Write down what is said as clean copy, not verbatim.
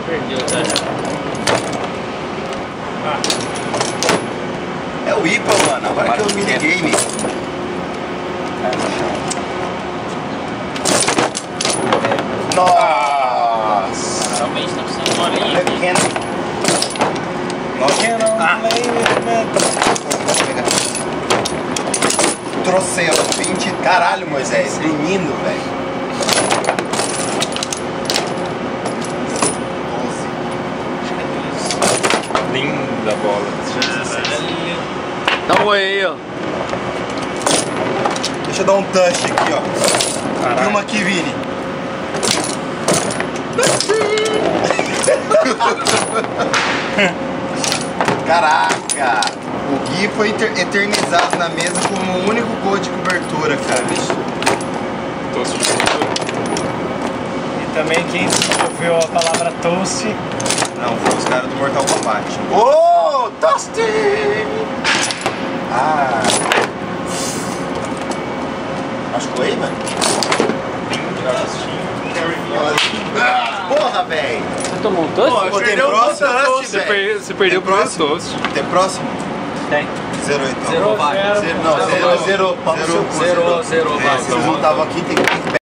Perdeu, tá? É o IPA, mano. Agora que é o minigame. Nossa! Realmente tá precisando de uma linha aqui. Trouxe 20. Caralho, Moisés. Menino, velho. 12. Linda bola. Dá um oi aí, ó. Deixa eu dar um touch aqui, ó. Caralho. Filma aqui, Vini. Caraca! O Gui foi eternizado na mesa como o único gol de cobertura, cara. Toast de cobertura. E também quem desenvolveu a palavra toast. Não, foi os caras do Mortal Kombat. Ô, Toasty! Ah! Machucou aí, mano? Porra, velho! Você tomou um toast? Pô, tem próximo? Você perdeu o primeiro toast. Tem próximo? Tem. Zerou então. Zerou, vai. Não, zerou. Zerou, vai. Vocês não estavam aqui, tem que